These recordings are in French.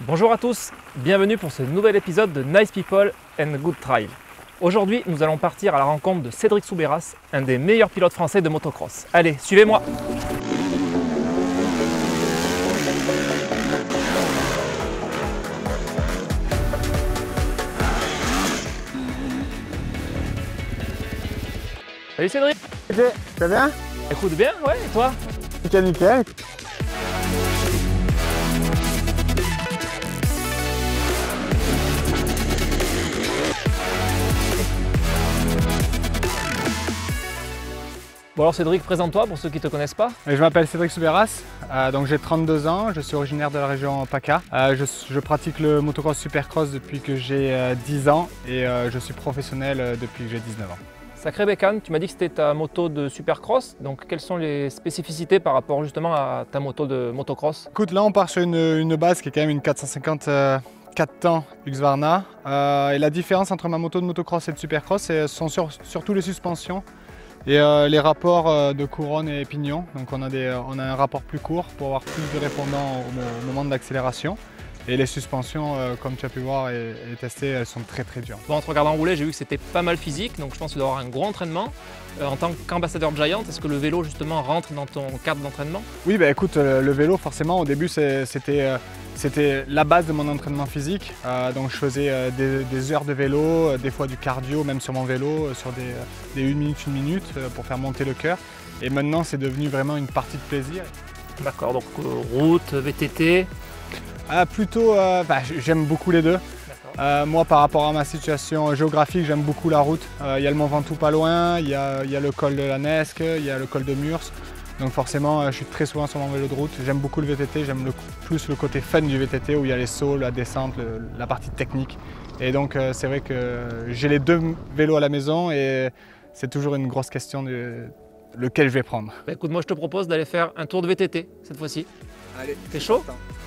Bonjour à tous, bienvenue pour ce nouvel épisode de Nice People and Good Trail. Aujourd'hui, nous allons partir à la rencontre de Cédric Soubeyras, un des meilleurs pilotes français de motocross. Allez, suivez-moi! Salut Cédric! Ok, ça va bien? Écoute bien, ouais, et toi? Nickel, nickel. Bon alors Cédric, présente-toi pour ceux qui ne te connaissent pas. Je m'appelle Cédric Soubeyras, donc j'ai 32 ans, je suis originaire de la région PACA. Je pratique le motocross supercross depuis que j'ai 10 ans et je suis professionnel depuis que j'ai 19 ans. Sacré bécane, tu m'as dit que c'était ta moto de supercross, donc quelles sont les spécificités par rapport justement à ta moto de motocross? Écoute, là on part sur une base qui est quand même une 450 4 temps Husqvarna. Et la différence entre ma moto de motocross et de supercross, ce sont surtout les suspensions et les rapports de couronne et pignon. Donc on a un rapport plus court pour avoir plus de répondants au moment de l'accélération. Et les suspensions, comme tu as pu voir et tester, elles sont très dures. Bon, en te regardant rouler, j'ai vu que c'était pas mal physique, donc je pense que tu dois avoir un gros entraînement. En tant qu'ambassadeur Giant, est-ce que le vélo justement rentre dans ton cadre d'entraînement? Oui, bah écoute, le vélo forcément au début c'était la base de mon entraînement physique. Donc je faisais des heures de vélo, des fois du cardio, même sur mon vélo, sur des 1 minute pour faire monter le cœur. Et maintenant c'est devenu vraiment une partie de plaisir. D'accord, donc route, VTT. J'aime beaucoup les deux. Moi, par rapport à ma situation géographique, j'aime beaucoup la route. Il y a le Mont Ventoux pas loin, il y a le col de la Nesque, il y a le col de Murs. Donc forcément, je suis très souvent sur mon vélo de route. J'aime beaucoup le VTT, j'aime plus le côté fun du VTT où il y a les sauts, la descente, la partie technique. Et donc c'est vrai que j'ai les deux vélos à la maison et c'est toujours une grosse question de lequel je vais prendre. Bah écoute, moi je te propose d'aller faire un tour de VTT cette fois-ci. Allez, t'es chaud?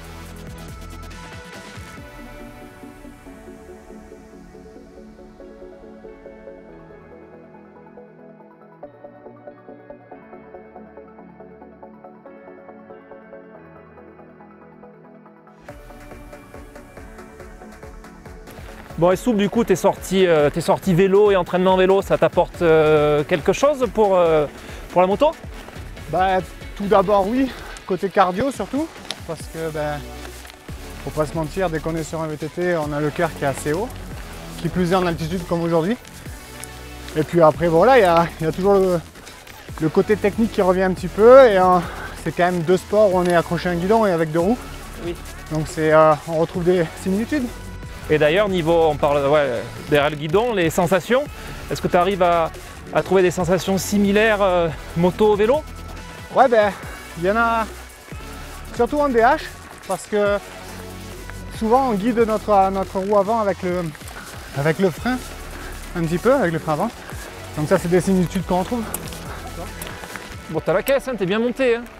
Bon et Soup, du coup t'es sorti vélo et entraînement vélo, ça t'apporte quelque chose pour la moto? Bah, tout d'abord oui, côté cardio surtout, parce que faut pas se mentir, dès qu'on est sur un VTT, on a le cœur qui est assez haut, qui plus est en altitude comme aujourd'hui. Et puis après voilà, il y a toujours le côté technique qui revient un petit peu et c'est quand même deux sports où on est accroché à un guidon et avec deux roues. Oui. Donc on retrouve des similitudes. Et d'ailleurs, on parle derrière le guidon, les sensations, est-ce que tu arrives à trouver des sensations similaires moto-vélo? Ouais, il y en a surtout en DH, parce que souvent on guide notre roue avant avec le frein, un petit peu, avec le frein avant. Donc ça, c'est des similitudes qu'on retrouve. Bon, t'as la caisse, hein, t'es bien monté. Hein.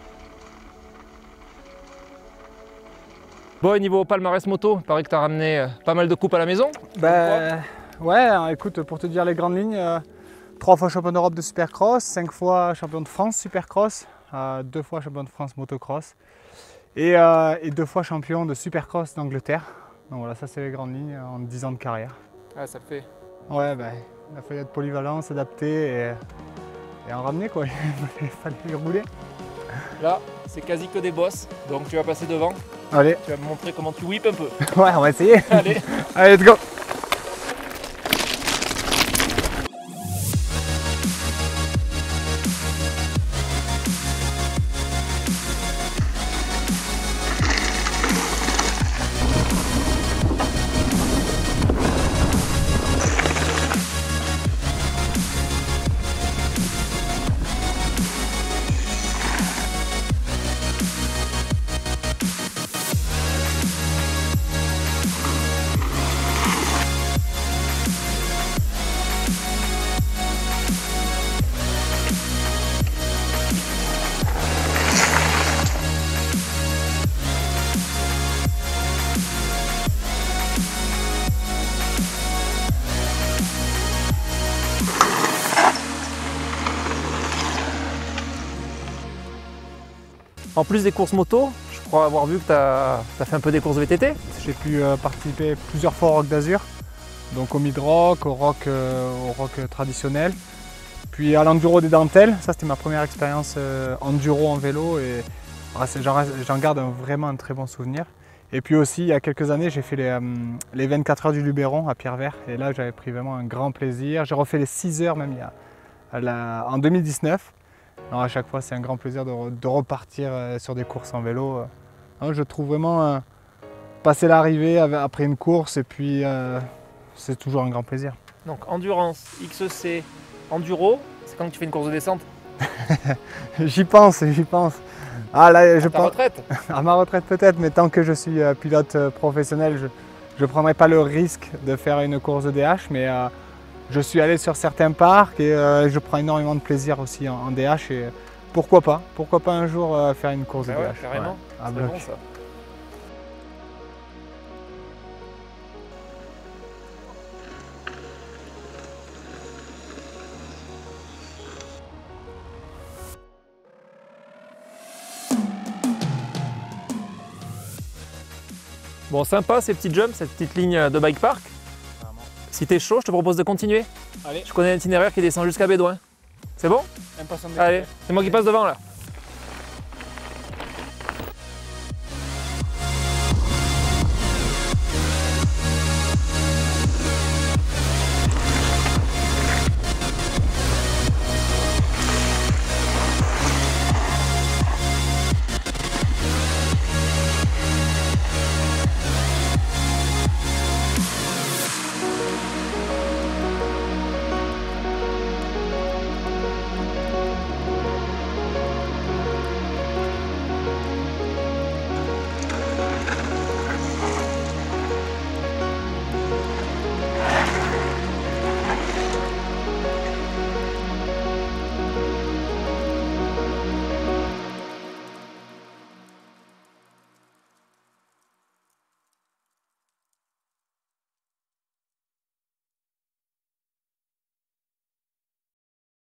Bon, et niveau palmarès moto, il paraît que tu as ramené pas mal de coupes à la maison. Ouais, écoute, pour te dire les grandes lignes, 3 fois champion d'Europe de Supercross, 5 fois champion de France Supercross, 2 fois champion de France Motocross et 2 fois champion de Supercross d'Angleterre. Donc voilà, ça c'est les grandes lignes en 10 ans de carrière. Ah, ça le fait. Ouais, il a fallu être polyvalent, s'adapter et en ramener quoi, il fallait rouler. Là, c'est quasi que des bosses, donc tu vas passer devant. Allez. Tu vas me montrer comment tu whips un peu. Ouais, on va essayer. Allez. Allez, let's go. En plus des courses moto, je crois avoir vu que tu as fait un peu des courses VTT. J'ai pu participer plusieurs fois au Rock d'Azur, donc au mid-rock, au rock traditionnel. Puis à l'enduro des dentelles, ça c'était ma première expérience enduro en vélo et j'en garde vraiment un très bon souvenir. Et puis aussi, il y a quelques années, j'ai fait les 24 heures du Luberon à Pierrevert et là j'avais pris vraiment un grand plaisir. J'ai refait les 6 heures même en 2019. Alors, à chaque fois, c'est un grand plaisir de repartir sur des courses en vélo. Je trouve vraiment passer l'arrivée après une course et puis c'est toujours un grand plaisir. Donc endurance, XC, enduro, c'est quand tu fais une course de descente? J'y pense. Ah là, je Ta pense retraite? à ma retraite peut-être, mais tant que je suis pilote professionnel, je ne prendrai pas le risque de faire une course de DH, mais je suis allé sur certains parcs et je prends énormément de plaisir aussi en DH et pourquoi pas un jour faire une course de Ouais, DH. carrément, Ouais, à c'est bloc. bon ça. Bon, sympa ces petits jumps, cette petite ligne de bike park. Si t'es chaud, je te propose de continuer. Allez, Je connais un itinéraire qui descend jusqu'à Bédouin. C'est bon? impatient de Allez, c'est moi qui passe devant là.